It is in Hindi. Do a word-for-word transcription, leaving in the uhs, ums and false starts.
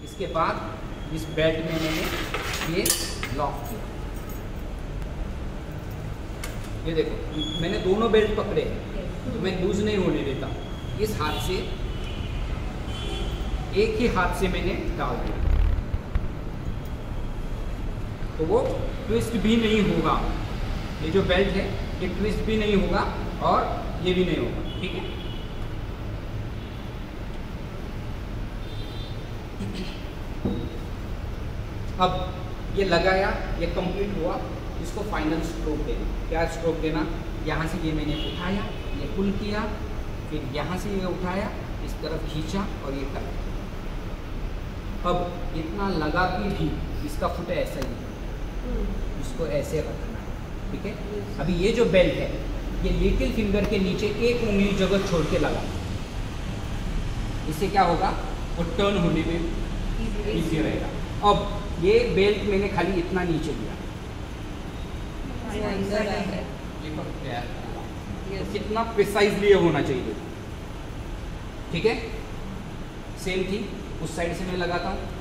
इसके बाद इस बेल्ट में मैंने ये लॉक किया। ये देखो मैंने दोनों बेल्ट पकड़े हैं तो मैं लूज नहीं होने देता। इस हाथ से, एक ही हाथ से मैंने डाल दिया तो वो ट्विस्ट भी नहीं होगा। ये जो बेल्ट है ये ट्विस्ट भी नहीं होगा और ये भी नहीं होगा, ठीक है। अब ये लगाया, ये कंप्लीट हुआ, इसको फाइनल स्ट्रोक देना। क्या स्ट्रोक देना? यहाँ से ये मैंने उठाया, ये पुल किया, फिर यहाँ से ये उठाया, इस तरफ खींचा और ये कर। अब इतना लगा के भी इसका फुट ऐसा ही है, इसको ऐसे रखना है, ठीक है। अभी ये जो बेल्ट है ये लिटिल फिंगर के नीचे एक उंगली जगह छोड़ के लगा, इससे क्या होगा, वो टर्न होने में इजी रहेगा। अब ये बेल्ट मैंने खाली इतना नीचे दिया, तो कितना प्रिसाइजली होना चाहिए, ठीक है। सेम थी उस साइड से मैं लगाता हूँ,